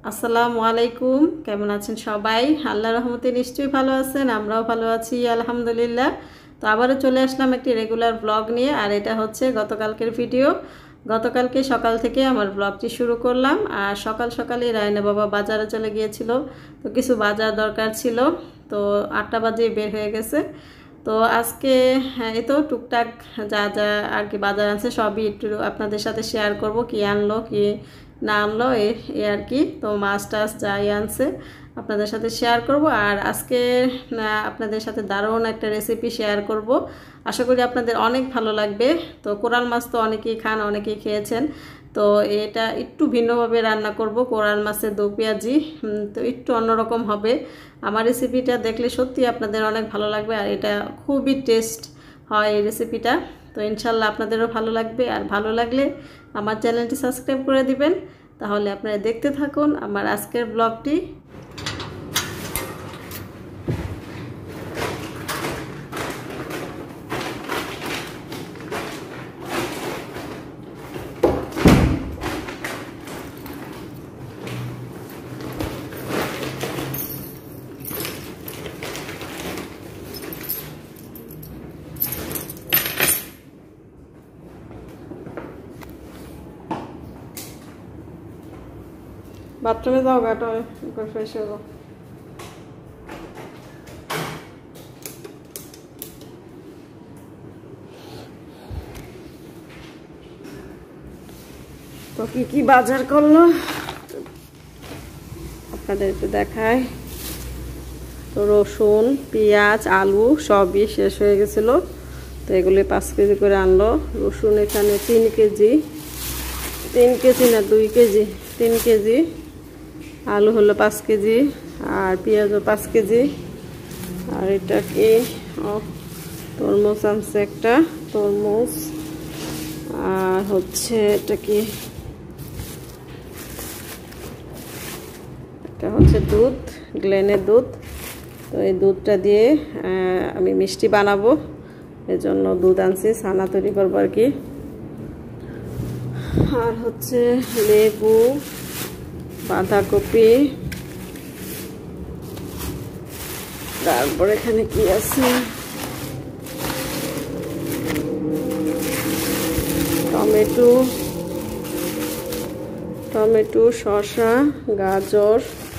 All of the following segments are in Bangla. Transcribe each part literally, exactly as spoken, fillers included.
আসসালামু আলাইকুম। কেমন আছেন সবাই? আল্লাহর রহমতে নিশ্চয়ই ভালো আছেন, আমরাও ভালো আছি আলহামদুলিল্লাহ। তো আবারও চলে আসলাম একটি রেগুলার ব্লগ নিয়ে, আর এটা হচ্ছে গতকালকের ভিডিও। গতকালকে সকাল থেকে আমার ব্লগটি শুরু করলাম, আর সকাল সকালে রায়না বাবা বাজারে চলে গিয়েছিল, তো কিছু বাজার দরকার ছিল, তো আটটা বাজে বের হয়ে গেছে। তো আজকে হ্যাঁ এই তো টুকটাক যা যা আর কি বাজার আনছে সবই একটু আপনাদের সাথে শেয়ার করব, কি আনলো কি না আনলো এ আর কি। তো মাছ টাছ যাই আনছে আপনাদের সাথে শেয়ার করব, আর আজকে আপনাদের সাথে দারুণ একটা রেসিপি শেয়ার করব, আশা করি আপনাদের অনেক ভালো লাগবে। তো কোরাল মাছ তো অনেকেই খান, অনেকেই খেয়েছেন, তো এটা একটু ভিন্নভাবে রান্না করব, কোরাল মাছের দো পেঁয়াজি। তো একটু অন্যরকম হবে, আমার রেসিপিটা দেখলে সত্যি আপনাদের অনেক ভালো লাগবে, আর এটা খুবই টেস্ট হয় এই রেসিপিটা। তো ইনশাল্লাহ আপনাদেরও ভালো লাগবে, আর ভালো লাগলে আমার চ্যানেলটি সাবস্ক্রাইব করে দিবেন। তাহলে আপনারা দেখতে থাকুন আমার আজকের ব্লগটি। বাথরুমে যাও, গাটো ফ্রেশ হবো। তো কি কি বাজার করলো আপনাদের একটু দেখায়। তো রসুন, পেঁয়াজ, আলু সবই শেষ হয়ে গেছিলো, তো এগুলি পাঁচ কেজি করে আনলো। রসুন এখানে তিন কেজি তিন কেজি না দুই কেজি তিন কেজি আলু হলো পাঁচ কেজি, আর পেঁয়াজও পাঁচ কেজি। আর এটা কি তরমুজ আনছে একটা, তরমুজ। আর হচ্ছে এটা কি, এটা হচ্ছে দুধ, গ্লেনের দুধ। তো এই দুধটা দিয়ে আমি মিষ্টি বানাবো, এজন্য দুধ আনছি, ছানা তৈরি করবো আর কি। আর হচ্ছে লেবু, বাঁধাকপি, তারপর এখানে কি আছে, টমেটো টমেটো শসা, গাজর,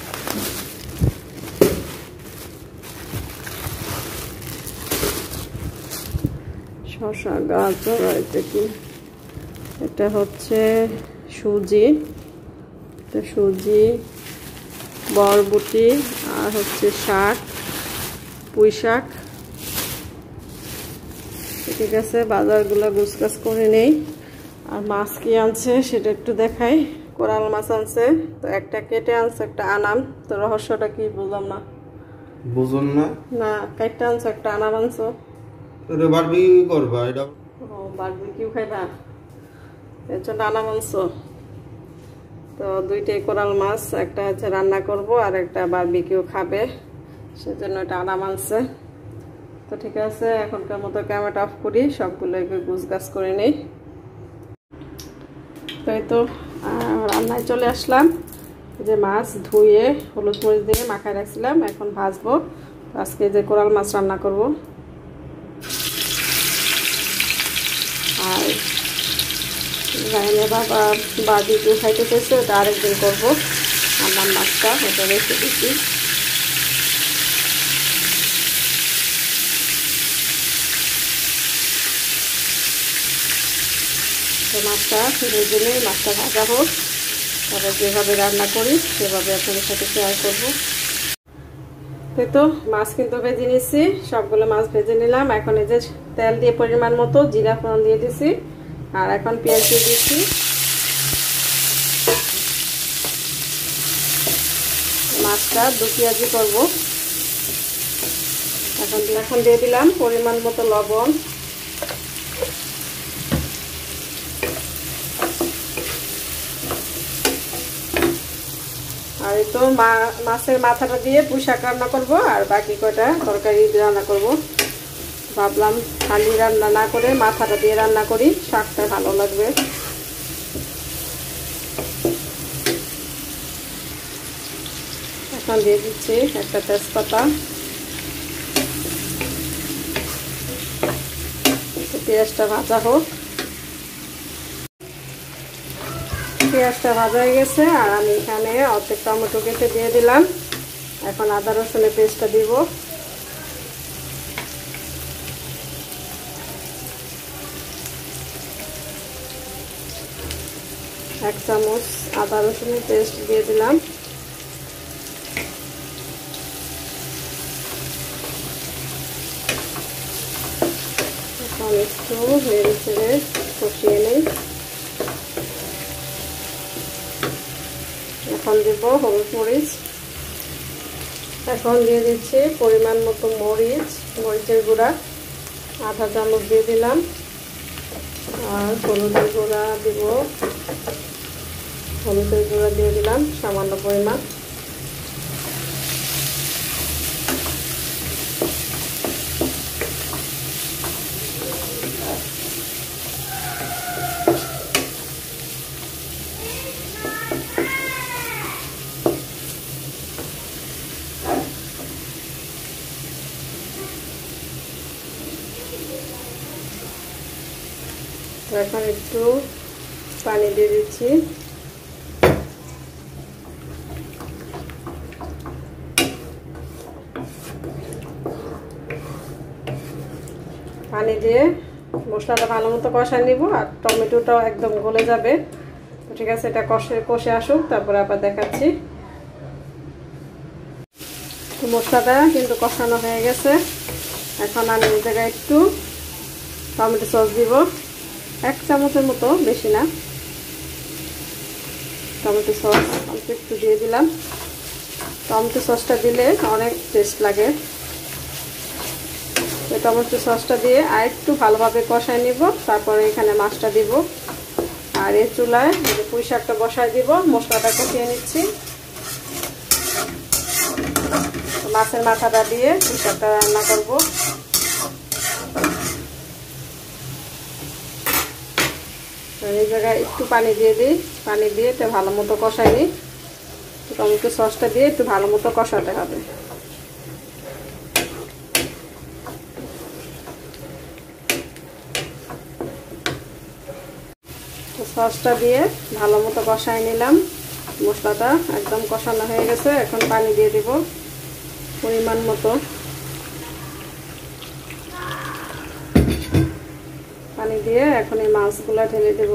শসা গাজর। আর এটা কি, এটা হচ্ছে সুজি, এটা সুজি, বরবটি, আর হচ্ছে শাক, পুঁই শাক। ঠিক আছে, বাজারগুলো গুছগাছ করে নেই। আর মাছ কি আনছে সেটা একটু দেখাই। কোরাল মাছ আনছে, তো একটা কেটে আনছে, একটা আনাম। তো রহস্যটা কি বুঝলাম না। বুঝুন না না, কাইটটা আনছো, একটা আনাম আনছো। এটা বারবিকিউ করবা? এটা ও বারবিকিউ খাইবা, এর জন্য আনাম আনছো। তো দুইটাই কোরাল মাছ, একটা হচ্ছে রান্না করব আর একটা বারবিকিউ খাবে, সেজন্য এটা আনাম আনছে। তো ঠিক আছে, এখনকার মতো ক্যামেরা অফ করি, সবগুলো একটু গুছগাছ করে নেই। তো এই তো রান্নায় চলে আসলাম। যে মাছ ধুয়ে হলুদ মরিচ দিয়ে মাখায় রাখছিলাম, এখন ভাজবো। আজকে যে কোরাল মাছ রান্না করব। আর রায়না বাবা বারবিকিউ খাইতে চাইছে, ওটা আরেকদিন করবো। আমার মাছটা ওটা রেখে দিচ্ছি। তো মাছটা ভেজে নিয়ে মাছটা ভাজা হোক, তারপর যেভাবে রান্না করি সেভাবে আপনাদের সাথে শেয়ার করবো। তাই তো মাছ কিন্তু ভেজে নিচ্ছি, সবগুলো মাছ ভেজে নিলাম। এখন এই যে তেল দিয়ে পরিমাণ মতো জিরা ফোড়ন দিয়ে দিছি, আর এখন পেঁয়াজ দিয়ে দিচ্ছি। মাছটা দু পেঁয়াজি করবো। এখন এখন দিয়ে দিলাম পরিমাণ মতো লবণ, আর এই তো মাছের মাথাটা দিয়ে পুঁই শাক রান্না করবো, আর বাকি কয়টা তরকারি রান্না করব। ভাবলাম খালি রান্না না করে মাথাটা দিয়ে রান্না করি, শাকটা ভালো লাগবে। এখন দিয়ে দিচ্ছি একটা তেজপাতা। পেঁয়াজটা ভাজা হোক। পেঁয়াজটা ভাজা হয়ে গেছে আর আমি এখানে অর্ধেক টমেটো কেটে দিয়ে দিলাম। এখন আদা রসুনের পেস্টটা দিব। এক চামচ আদা রসুনের পেস্ট দিয়ে দিলাম। এখন একটু নেড়ে চেড়ে কষিয়ে নিই। এখন দেব হলুদ মরিচ। এখন দিয়ে দিচ্ছি পরিমাণ মতো মরিচ, মরিচের গুঁড়া আধা চামচ দিয়ে দিলাম। আর হলুদের গুঁড়া দিব, হলুদের গুঁড়া দিয়ে দিলাম সামান্য পরিমাণ। এখন একটু পানি দিয়ে দিচ্ছি। পানি দিয়ে মশলাটা ভালো মতো কষায় নিব আর টমেটোটাও একদম গলে যাবে। তো ঠিক আছে, এটা কষে কষে আসুক, তারপরে আবার দেখাচ্ছি। তো মশলাটা কিন্তু কষানো হয়ে গেছে। এখন আমি এই জায়গায় একটু টমেটো সস দিব, এক চামচের মতো, বেশি না। টমেটো সস অল্প একটু দিয়ে দিলাম। টমেটো সসটা দিলে অনেক টেস্ট লাগে। তো টমেটো সসটা দিয়ে আর একটু ভালোভাবে কষায় নিব, তারপরে এখানে মাছটা দিব। আর এই চুলায় পুঁই শাকটা বসায় দিব, মশলাটা কষিয়ে নিচ্ছি। মাছের মাথাটা দিয়ে পুঁই শাকটা রান্না করব। এই জায়গায় একটু পানি দিয়ে দিই, পানি দিয়ে এটা ভালো মতো কষাই নিই। টমেটো সসটা দিয়ে একটু ভালো মতো কষাতে হবে। সসটা দিয়ে ভালো মতো কষাই নিলাম। মশলাটা একদম কষানো হয়ে গেছে। এখন পানি দিয়ে দিব পরিমাণ মতো। পানি দিয়ে এখন এই মাছগুলা ঢেলে দেব।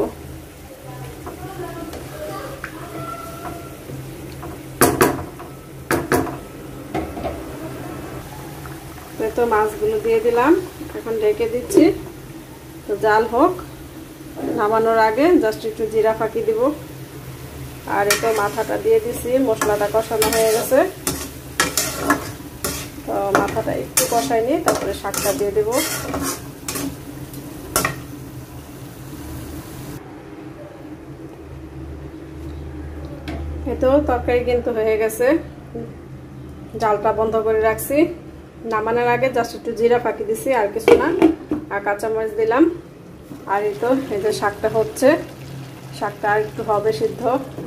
তো মাছগুলো দিয়ে দিলাম, এখন ঢেকে দিচ্ছি। তো জাল হোক, নামানোর আগে জাস্ট একটু জিরা ফাঁকি দিব। আর এটা মাথাটা দিয়ে দিছি, মশলাটা কষানো হয়ে গেছে। তো মাথাটা একটু কষাই নিই, তারপরে শাকটা দিয়ে দেব। এতো তরকারি কিন্তু হয়ে গেছে। জালটা বন্ধ করে রাখছি। নামানোর আগে জাস্ট একটু জিরা ফাঁকি দিছি, আর কিছু না। আর কাঁচামরিচ দিলাম। আর এই তো এই যে শাকটা হচ্ছে, শাকটা আর একটু হবে সিদ্ধ।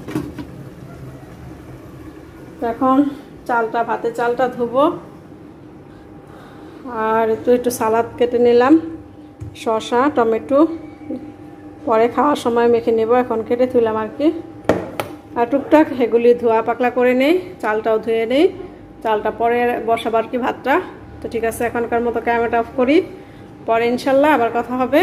এখন চালটা, ভাতের চালটা ধুবো। আর একটু একটু সালাদ কেটে নিলাম, শসা, টমেটো, পরে খাওয়ার সময় মেখে নেব। এখন কেটে তুললাম আর কি। আর টুকটাক এগুলি ধোয়া পাকলা করে নেই, চালটাও ধুয়ে নেই। চালটা পরে বসাবার কি ভাতটা। তো ঠিক আছে, এখনকার মতো ক্যামেরাটা অফ করি, পরে ইনশাল্লাহ আবার কথা হবে।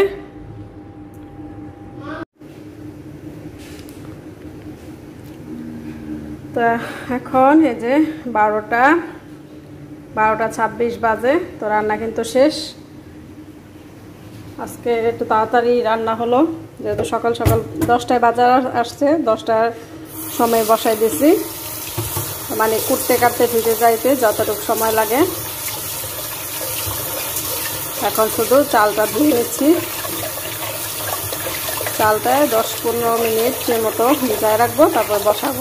তো এখন এই যে বারোটা বারোটা ছাব্বিশ বাজে। তো রান্না কিন্তু শেষ। আজকে একটু তাড়াতাড়ি রান্না হলো, যেহেতু সকাল সকাল দশটায় বাজার আসছে, দশটার সময় বসাই দিছি। মানে কুটতে কাটতে ভিজে যাইতে যতটুকু সময় লাগে। এখন শুধু চালটা ধুয়ে নিচ্ছি। চালটায় দশ পনেরো মিনিটের মতো ভিজায় রাখবো, তারপর বসাবো।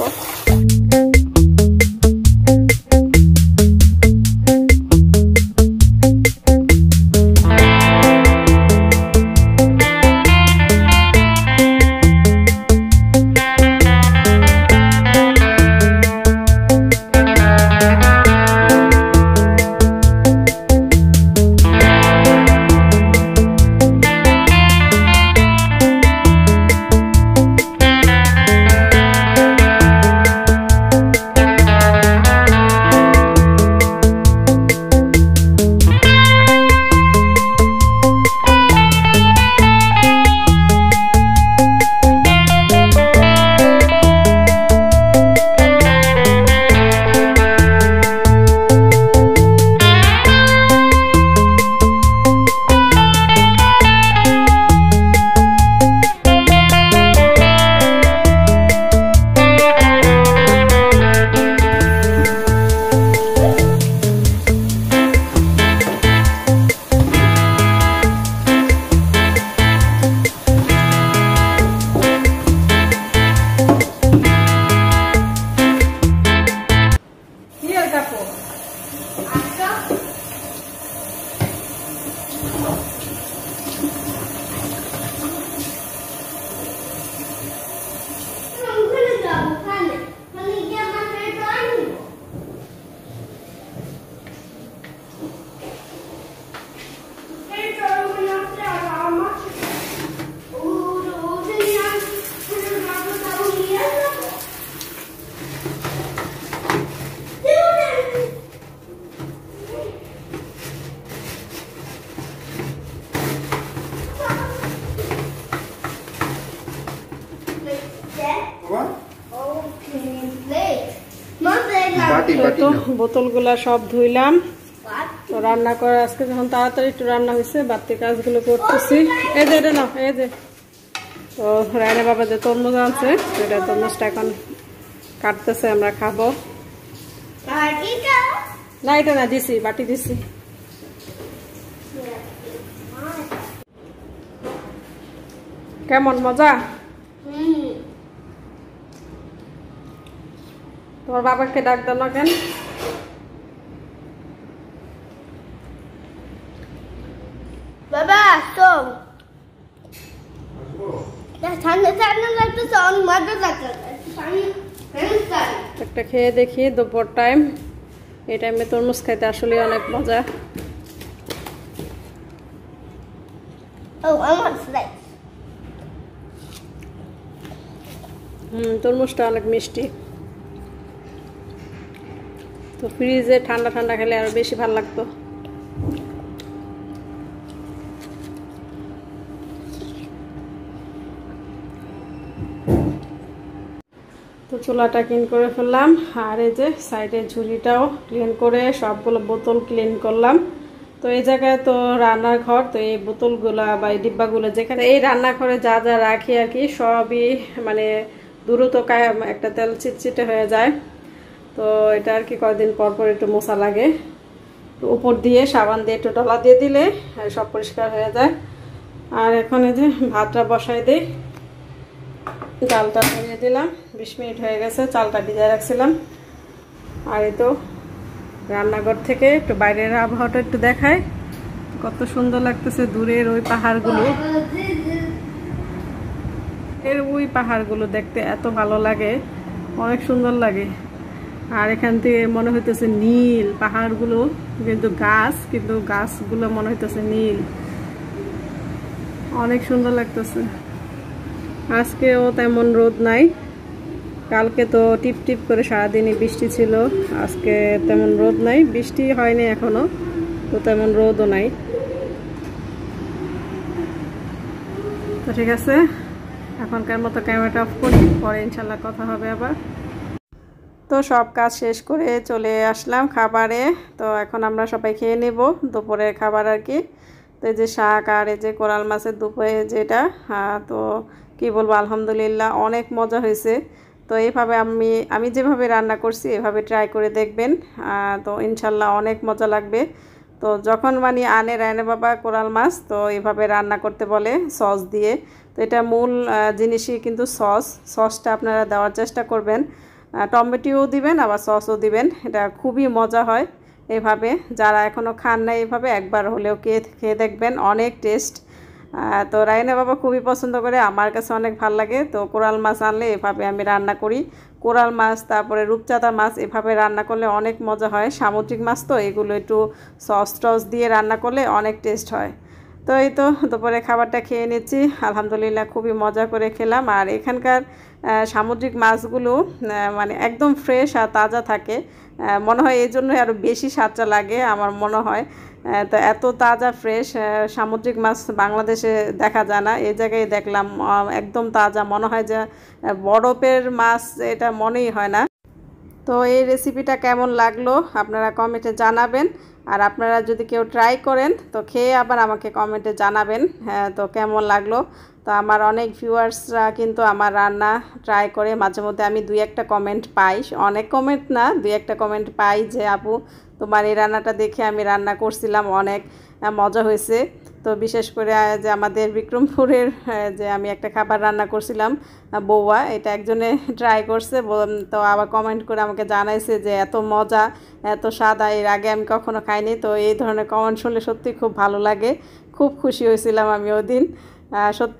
বাটি বাটি তো বোতলগুলা সব ধুইলাম। তো রান্না করে আজকে যখন তাড়াতাড়ি একটু রান্না হয়েছে বাড়তি কাজগুলো করতেছি। এই যে এটা না এই যে তো রায়না বাবা যে তরমুজ আনছে সেটা তরমুজটা এখন কাটতেছে, আমরা খাবো। না এটা না দিছি, বাটি দিছি। কেমন মজা? তোমার বাবাকে ডাক দাও না কেন? বাবা তো ঠান্ডা ঠান্ডা লাগতেছে, অনেক মজা লাগতেছে। একটা খেয়ে দেখি দুপুর টাইম, এই টাইমে তরমুজ খাইতে আসলে অনেক মজা। হুম তরমুজটা অনেক মিষ্টি। তো ফ্রিজে ঠান্ডা ঠান্ডা খেলে আরো বেশি ভালো লাগতো। তো চুলাটা ক্লিন করে ফেললাম, আর এই যে সাইডের ঝুড়িটাও ক্লিন করে সবগুলো বোতল ক্লিন করলাম। তো এই জায়গায় তো রান্নার ঘর, তো এই বোতলগুলা বা এই ডিব্বাগুলো যেখানে এই রান্নাঘরে যা যা রাখি আর কি সবই মানে দ্রুত একটা তেল চিটচিটে হয়ে যায়। তো এটা আর কি কয়েকদিন পর পর একটু মোছা লাগে, তো উপর দিয়ে সাবান দিয়ে একটু ডলা দিয়ে দিলে সব পরিষ্কার হয়ে যায়। আর এখন এই যে ভাতটা বসাই দিই, চালটা ধরিয়ে দিলাম, বিশ মিনিট হয়ে গেছে, চালটা ভিজায় রাখছিলাম। আর এই তো রান্নাঘর থেকে একটু বাইরের আবহাওয়াটা একটু দেখায়, কত সুন্দর লাগতেছে দূরের ওই পাহাড়গুলো, এর ওই পাহাড়গুলো দেখতে এত ভালো লাগে, অনেক সুন্দর লাগে। আর এখান থেকে মনে হইতেছে নীল পাহাড়গুলো, কিন্তু গাছ কিন্তু গাছগুলো মনে হইতেছে নীল, অনেক সুন্দর লাগতেছে। আজকেও তেমন রোদ নাই, কালকে তো টিপ টিপ করে সারাদিনই বৃষ্টি ছিল, আজকে তেমন রোদ নাই, বৃষ্টি হয়নি এখনো, তো তেমন রোদও নাই। তো ঠিক আছে, এখনকার মতো ক্যামেরাটা অফ করি, পরে ইনশাল্লাহ কথা হবে আবার। তো সব কাজ শেষ করে চলে আসলাম খাবারে। তো এখন আমরা সবাই খেয়ে নেব দুপুরের খাবার আর কি। তো এই যে শাক আর এই যে কোরাল মাছের দুপুরে যেটা, তো কি বলবো আলহামদুলিল্লাহ অনেক মজা হয়েছে। তো এইভাবে আমি আমি যেভাবে রান্না করছি এভাবে ট্রাই করে দেখবেন, তো ইনশাল্লাহ অনেক মজা লাগবে। তো যখন মানে আনে রায়না বাবা কোরাল মাছ, তো এইভাবে রান্না করতে বলে সস দিয়ে। তো এটা মূল জিনিসই কিন্তু সস, সসটা আপনারা দেওয়ার চেষ্টা করবেন, টমেটোও দিবেন আবার সসও দিবেন, এটা খুবই মজা হয়। এভাবে যারা এখনও খান না এভাবে একবার হলেও খেয়ে খেয়ে দেখবেন, অনেক টেস্ট। তো রায়না বাবা খুবই পছন্দ করে, আমার কাছে অনেক ভালো লাগে। তো কোরাল মাছ আনলে এভাবে আমি রান্না করি, কোরাল মাছ তারপরে রূপচাঁদা মাছ এভাবে রান্না করলে অনেক মজা হয়। সামুদ্রিক মাছ তো এগুলো একটু সস টস দিয়ে রান্না করলে অনেক টেস্ট হয়। তো এই তো দুপুরে খাবারটা খেয়ে নিচ্ছি, আলহামদুলিল্লাহ খুবই মজা করে খেলাম। আর এখানকার সামুদ্রিক মাছগুলো মানে একদম ফ্রেশ আর তাজা থাকে, মনে হয় এই জন্যই আরও বেশি স্বাদটা লাগে আমার মনে হয়। তো এত তাজা ফ্রেশ সামুদ্রিক মাছ বাংলাদেশে দেখা যায় না, এই জায়গায় দেখলাম একদম তাজা, মনে হয় যে বরফের মাছ, এটা মনেই হয় না। তো এই রেসিপিটা কেমন লাগলো আপনারা কমেন্টে জানাবেন, আর আপনারা যদি কেউ ট্রাই করেন তো খেয়ে আবার আমাকে কমেন্টে জানাবেন হ্যাঁ তো কেমন লাগলো। তো আমার অনেক ভিউয়ার্সরা কিন্তু আমার রান্না ট্রাই করে, মাঝে মধ্যে আমি দুই একটা কমেন্ট পাই, অনেক কমেন্ট না দুই একটা কমেন্ট পাই যে আপু তোমার এই রান্নাটা দেখে আমি রান্না করছিলাম, অনেক মজা হয়েছে। তো বিশেষ করে যে আমাদের বিক্রমপুরের যে আমি একটা খাবার রান্না করছিলাম বৌয়া, এটা একজনে ট্রাই করছে, তো আবার কমেন্ট করে আমাকে জানাইছে যে এত মজা এত স্বাদ, এর আগে আমি কখনো খাইনি। তো এই ধরনের কমেন্ট শুনলে সত্যি খুব ভালো লাগে, খুব খুশি হয়েছিলাম আমি ওই দিন সত্যি।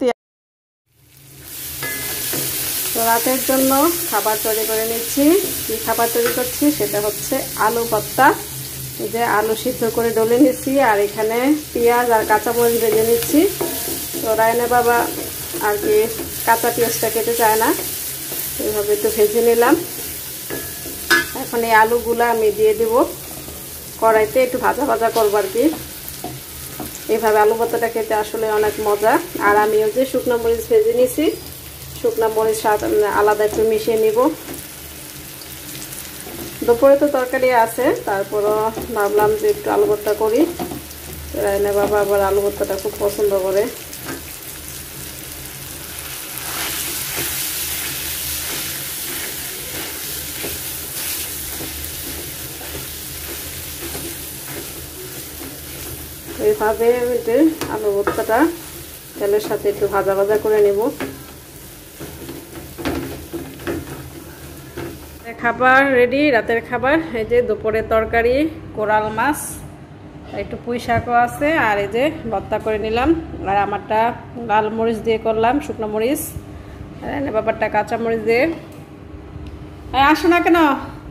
তো রাতের জন্য খাবার তৈরি করে নিচ্ছি, কী খাবার তৈরি করছি সেটা হচ্ছে আলু ভর্তা। এই যে আলু সিদ্ধ করে ডলে নিচ্ছি, আর এখানে পেঁয়াজ আর কাঁচামরিচ ভেজে নিচ্ছি। তো রায়না বাবা আর কি কাঁচা পেঁয়াজটা খেতে চায় না, এইভাবে একটু ভেজে নিলাম। এখন এই আলুগুলো আমি দিয়ে দেব কড়াইতে, একটু ভাজা ভাজা করবো আর কি। এইভাবে আলু ভর্তাটা খেতে আসলে অনেক মজা। আর আমি ওই যে শুকনো মরিচ ভেজে নিয়েছি, শুকনো মরিচ স্বাদ আলাদা একটু মিশিয়ে নিব, দুপুরে তো তরকারি আছে, তারপরও ভাবলাম যে একটু আলু ভর্তা করি। রায়না বাবা আবার আলু ভর্তাটা খুব পছন্দ করে। এইভাবে আলু ভর্তাটা তেলের সাথে একটু ভাজা ভাজা করে নেব। খাবার রেডি, রাতের খাবার। এই যে দুপুরের তরকারি, কোরাল মাছ, একটু পুঁই শাকও আছে, আর এই যে ভর্তা করে নিলাম। আর আমারটা লাল মরিচ দিয়ে করলাম, শুকনো মরিচ, আর এনে ব্যাপারটা কাঁচা মরিচ দিয়ে। আসো না কেন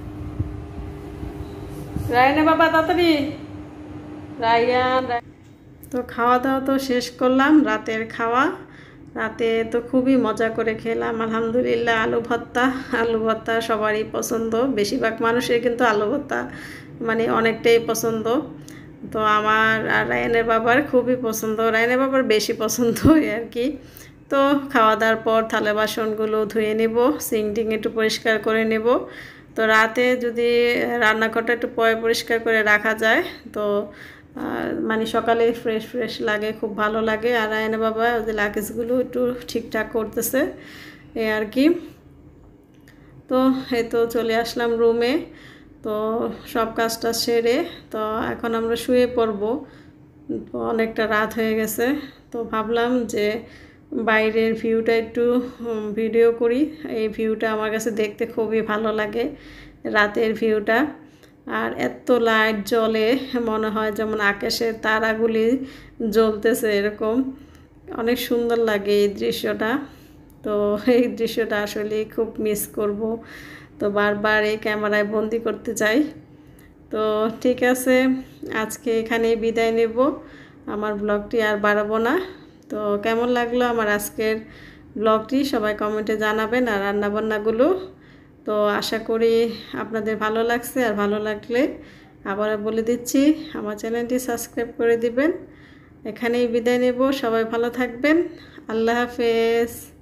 রায়না বাবা, তাড়াতাড়ি। রায়ান তো খাওয়া দাওয়া তো শেষ করলাম, রাতের খাওয়া। রাতে তো খুবই মজা করে খেলাম আলহামদুলিল্লাহ। আলু ভর্তা, আলু ভর্তা সবারই পছন্দ, বেশিরভাগ মানুষের কিন্তু আলু ভর্তা মানে অনেকটাই পছন্দ। তো আমার আর রায়নের বাবার খুবই পছন্দ, রায়নের বাবার বেশি পছন্দ আর কি। তো খাওয়া দাওয়ার পর থালা বাসনগুলো ধুয়ে নেব, সিঙ্ক একটু পরিষ্কার করে নেব। তো রাতে যদি রান্নাঘরটা একটু পয় পরিষ্কার করে রাখা যায় তো মানে সকালে ফ্রেশ ফ্রেশ লাগে, খুব ভালো লাগে। আর রায়না বাবা ওদের লাগেজগুলো একটু ঠিকঠাক করতেছে এই আর কি। তো এই তো চলে আসলাম রুমে। তো সব কাজটা সেরে তো এখন আমরা শুয়ে পড়ব। তো অনেকটা রাত হয়ে গেছে, তো ভাবলাম যে বাইরের ভিউটা একটু ভিডিও করি। এই ভিউটা আমার কাছে দেখতে খুবই ভালো লাগে, রাতের ভিউটা। আর এত লাইট জ্বলে, মনে হয় যেমন আকাশের তারাগুলি জ্বলতেছে, এরকম অনেক সুন্দর লাগে এই দৃশ্যটা। তো এই দৃশ্যটা আসলে খুব মিস করব, তো বারবার এই ক্যামেরায় বন্দি করতে চাই। তো ঠিক আছে, আজকে এখানেই বিদায় নেব, আমার ব্লগটি আর বাড়াবো না। তো কেমন লাগলো আমার আজকের ব্লগটি সবাই কমেন্টে জানাবেন, আর রান্নাবান্নাগুলো। তো আশা করি আপনাদের ভালো লাগছে, আর ভালো লাগলে আবার বলে দিচ্ছি আমার চ্যানেলটি সাবস্ক্রাইব করে দিবেন। এখানেই বিদায় নেব, সবাই ভালো থাকবেন, আল্লাহ হাফেজ।